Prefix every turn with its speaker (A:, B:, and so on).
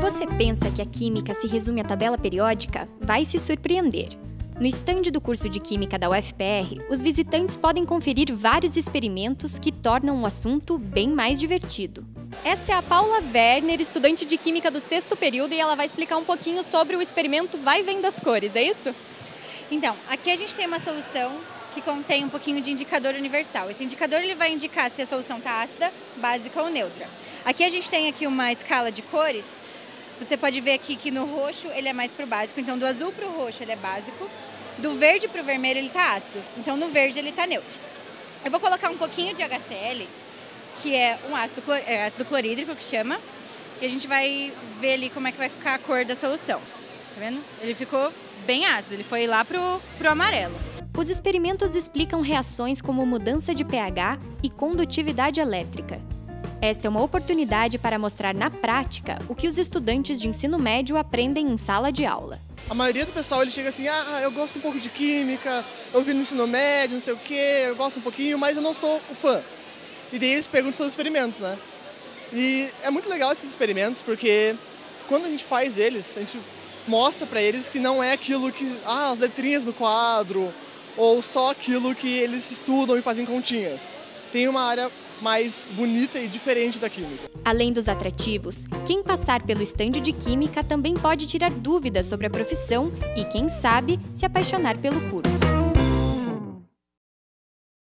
A: você pensa que a química se resume à tabela periódica, vai se surpreender. No estande do curso de Química da UFPR, os visitantes podem conferir vários experimentos que tornam o assunto bem mais divertido.
B: Essa é a Paula Werner, estudante de Química do 6º período, e ela vai explicar um pouquinho sobre o experimento Vai e Vem das Cores, é isso?
C: Então, aqui a gente tem uma solução que contém um pouquinho de indicador universal. Esse indicador ele vai indicar se a solução está ácida, básica ou neutra. Aqui a gente tem aqui uma escala de cores. Você pode ver aqui que no roxo ele é mais para o básico, então do azul para o roxo ele é básico. Do verde para o vermelho ele está ácido, então no verde ele está neutro. Eu vou colocar um pouquinho de HCl, que é um ácido clorídrico que chama, e a gente vai ver ali como é que vai ficar a cor da solução. Tá vendo? Ele ficou bem ácido, ele foi lá pro amarelo.
A: Os experimentos explicam reações como mudança de pH e condutividade elétrica. Esta é uma oportunidade para mostrar na prática o que os estudantes de ensino médio aprendem em sala de aula.
D: A maioria do pessoal ele chega assim, eu gosto um pouco de química, eu vi no ensino médio, não sei o quê, eu gosto um pouquinho, mas eu não sou o fã. E daí eles perguntam sobre os experimentos, né? E é muito legal esses experimentos, porque quando a gente faz eles, a gente mostra para eles que não é aquilo que, as letrinhas no quadro, ou só aquilo que eles estudam e fazem continhas. Tem uma área mais bonita e diferente da química.
A: Além dos atrativos, quem passar pelo estande de química também pode tirar dúvidas sobre a profissão e, quem sabe, se apaixonar pelo curso.